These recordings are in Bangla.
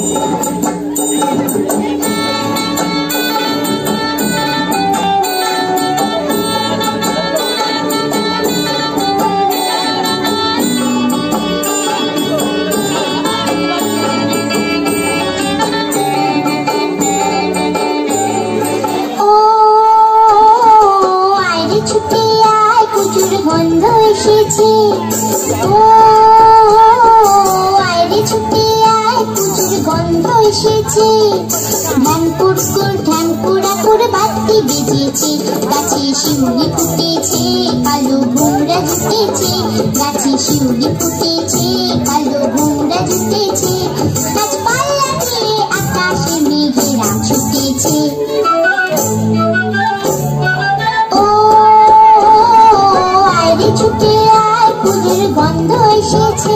গন্ধ এসেছে, ও আয়রে ছুটে আয়, পুজোর গন্ধ এসেছে। ঢ্যান কুড়কুড় ঢ্যান কুড়াকুড় বাতি বেজেছে, গাছে শিউলি ফুটেছে, কালো ভোমরা জুটেছে, গাছে শিউলি ফুটেছে, কালো ভোমরা জুটেছে। গাছপালা নিয়ে আকাশে মেঘেরা ছুটেছে। ছুটে আয়, পুজোর গন্ধ এসেছে।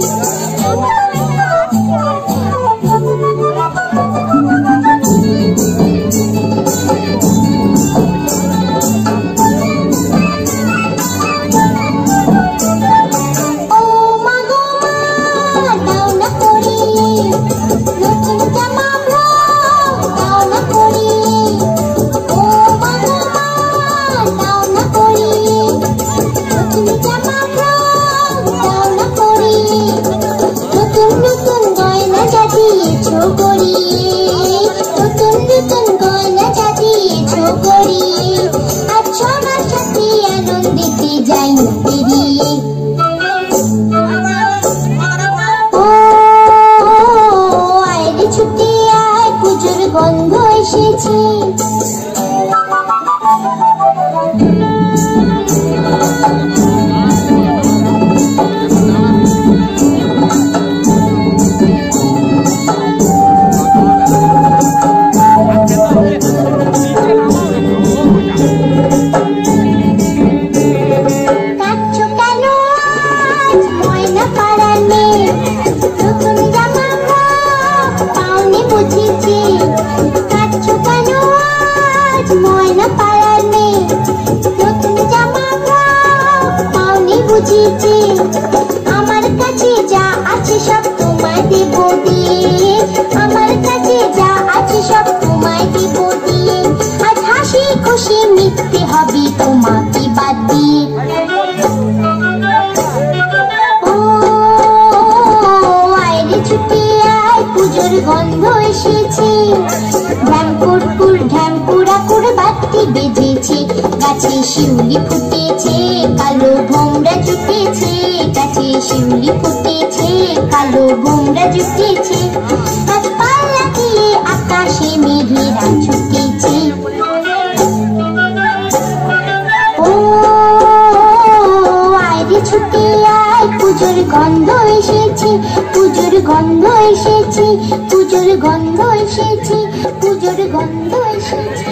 ও মা গো মা, দাও না পরিয়ে নতুন জামা দাও না পরিয়ে। ও মা গো মা, দাও না পরিয়ে নতুন জামা দাও না পরিয়ে। নতুন নতুন গয়না সাজিয়েছো গড়িয়ে, নতুন নতুন গয়না সাজিয়েছো গড়িয়ে। আর সবার সাথে আনন্দেতে যাই পেরিয়ে। ও আয়রে ছুটে আয়, পুজোর গন্ধ এসেছে। আমার কাছে যা আছে সব তোমায় দেব দিয়ে, আমার কাছে যা আছে সব তোমায় দেব দিয়ে। আজ হাসি খুশি মিটতে হবে তোমাকে বাদ দিয়ে। ও আয়রে ছুটে আয়, পুজোর গন্ধ এসেছে। ঢ্যাম কুড়কুড় ঢ্যাম কুড়াকুড় বাতি বেজেছে, গাছে শিউলি ফুটেছে, কালো ভোমরা জুটেছে, গাছে শিউলি ফুটেছে, কালো ভোমরা জুটেছে। গাছপালা দিয়ে আকাশে মেঘেরা ছুটেছে। ও আয়রে ছুটে আয়, পুজোর গন্ধ এসেছে, পুজোর গন্ধ এসেছে, পুজোর গন্ধ এসেছে, পুজোর গন্ধ এসেছে।